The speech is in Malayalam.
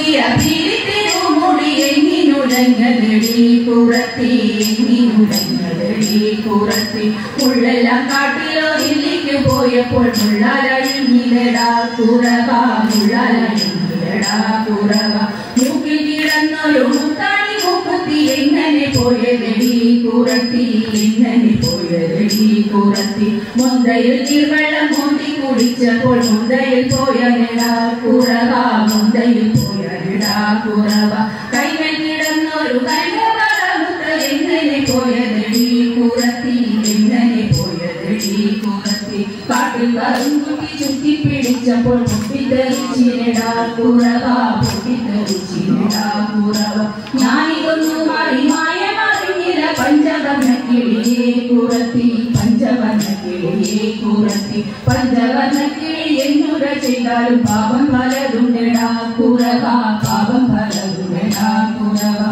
ഉള്ളെല്ലാം കാട്ടിലോ ഇല്ലിക്ക് പോയപ്പോൾ മുള്ളാലഴിഞ്ഞിലടാ കുറവ മുള്ളാലഴിഞ്ഞിലടാ കുറവ മൂക്കിൽ കിടന്നൊരു മുത്താണി മൂക്കുത്തി എങ്ങനെ പോയതടി കുറത്തി എങ്ങനെ പോയതടി കുറത്തി മുന്തയിൽ നീർവെള്ളം മോന്തി കുടിച്ചപ്പോൾ മുന്തയിൽ പോയടാ കുറവ മുന്തയിൽ പോയടാ കുറവ കൈകൾ കിടന്നൊരു എങ്ങനെ പോയതടി കുറത്തി എങ്ങനെ പോയതടി കുറത്തി കാട്ടിൽ കറുങ്കുട്ടി ചുറ്റി പിടിച്ചപ്പോൾ പൊട്ടിത്തെറിച്ചിടാ കുറവ പൊട്ടിത്തെറിച്ചിടാ കുറവ ഞാനിതൊന്നു മായമറിഞ്ഞില്ല പഞ്ചവർണ്ണ കിളിയെ കുറത്തി പഞ്ചവർണ്ണ കിളിയെ കുറത്തി പഞ്ചവർണ്ണ കിളി എന്നുര ചെയ്താലും പാപം പലതുണ്ടെടാ കുറവ പാപം പലതുണ്ടെടാ കുറവ